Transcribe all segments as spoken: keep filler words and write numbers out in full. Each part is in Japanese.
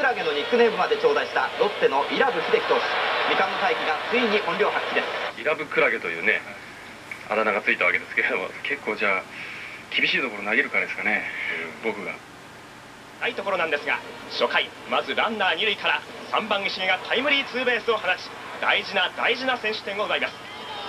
ラゲのニックネームまで頂戴したロッテの伊良部秀樹投手。未完の大器がついに本領発揮です。 伊良部クラゲというねあだ名がついたわけですけれども、結構じゃあ厳しいところ投げるからですかね、僕が。 ないところなんですが、初回まずランナーに塁からさんばん石毛がタイムリーツーベースを放ち、大事な大事な先取点を奪います。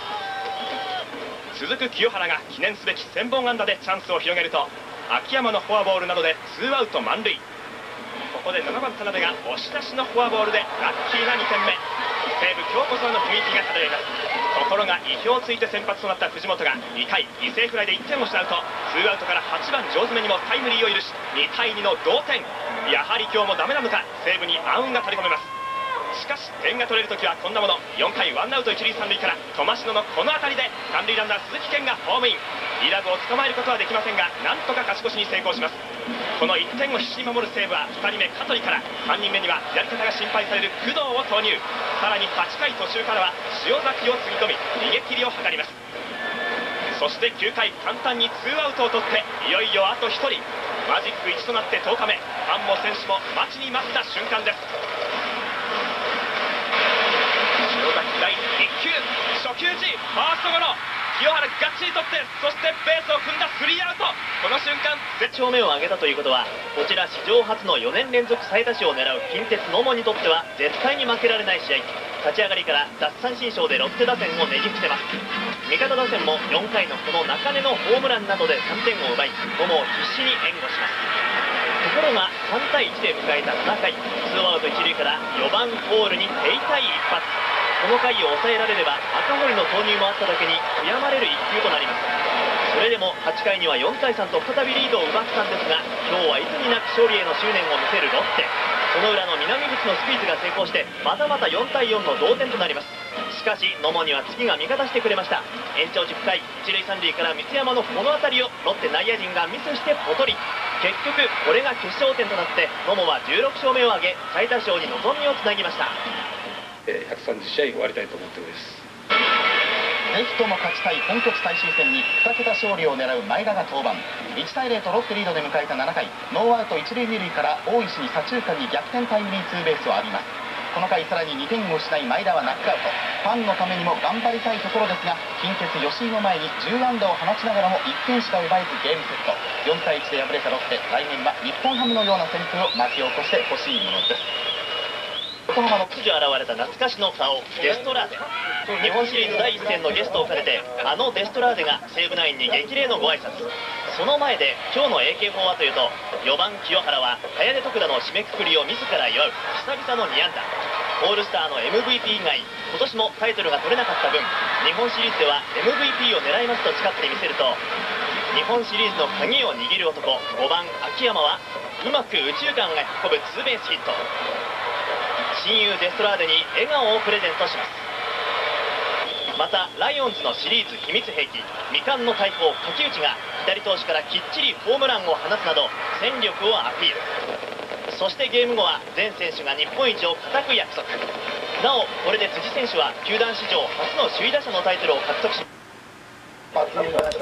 続く清原が記念すべきせんぼん安打でチャンスを広げると、秋山のフォアボールなどでツーアウト満塁。ここでななばん田辺が押し出しのフォアボールでラッキーなにてんめ。西武今日こその雰囲気が漂います。ところが意表をついて先発となった藤本がにかい犠牲フライでいってんを失うと、ツーアウトからはちばん城詰にもタイムリーを許しにたいにの同点。やはり今日もダメなのか、西武に暗雲が垂れ込めます。しかし点が取れるときはこんなもの。よんかいワンアウト一塁三塁から笘篠のこの当たりで三塁ランナー鈴木健がホームイン。伊良部を捕まえることはできませんが、なんとか勝ち越しに成功します。このいってんを必死に守る西武はふたりめ香取から、さんにんめにはやり方が心配される工藤を投入。さらにはちかい途中からは塩崎をつぎ込み逃げ切りを図ります。そしてきゅうかい簡単にツーアウトを取って、いよいよあとひとり。マジックいちとなってとおかめ。ファンも選手も待ちに待った瞬間です。塩崎第いっきゅう、初球時ファーストゴロ。清原がっちり取って、そしてベースを踏んだスリーアウト。この瞬間絶頂目を挙げたということは、こちら史上初のよねん連続最多勝を狙う近鉄野茂にとっては絶対に負けられない試合。立ち上がりから奪三振ショーでロッテ打線をねじ伏せます。味方打線もよんかいのこの中根のホームランなどでさんてんを奪い、野茂を必死に援護します。ところがさんたいいちで迎えたななかい、ツーアウト一塁からよばんコールに手痛い一発。この回を抑えられれば赤堀の投入もあっただけに悔やまれる一球となります。それでもはちかいにはよんたいさんと再びリードを奪ったんですが、今日はいつになく勝利への執念を見せるロッテ。その裏の南口のスクイズが成功してまたまたよんたいよんの同点となります。しかし野茂には次が味方してくれました。延長じゅっかい、一塁三塁から三山のこの当たりをロッテ内野陣がミスしてポトリ。結局これが決勝点となって野茂はじゅうろく勝目を挙げ最多勝に望みをつなぎました。 ひゃくさんじゅっしあい終わりたいと思っております。 ぜひとも勝ちたい本拠地最終戦ににけた勝利を狙う前田が登板。いちたいゼロとロッテリードで迎えたななかい、ノーアウト一塁二塁から大石に左中間に逆転タイムリーツーベースを浴びます。この回さらににてんを失い前田はナックアウト。ファンのためにも頑張りたいところですが、近鉄吉井の前にじゅうあんだを放ちながらもいってんしか奪えずゲームセット。よんたいいちで敗れたロッテ、来年は日本ハムのような旋風を巻き起こしてほしいものです。 横浜の突如現れた懐かしの顔、デストラーデ。日本シリーズだいいっ戦のゲストを兼ねて、あのデストラーデが西武ナインに激励のご挨拶。その前で今日の エーケーフォー はというと、よばん清原は早出徳田の締めくくりを自ら祝う久々のにあんだ。オールスターの エムブイピー 以外今年もタイトルが取れなかった分、日本シリーズでは エムブイピー を狙いますと誓ってみせると、日本シリーズの鍵を握る男ごばん秋山はうまく右中間が運ぶツーベースヒット。親友デストラーデに笑顔をプレゼントします。またライオンズのシリーズ秘密兵器未完の大砲垣内が左投手からきっちりホームランを放つなど戦力をアピール。そしてゲーム後は全選手が日本一を固く約束。なおこれで辻選手は球団史上初の首位打者のタイトルを獲得します。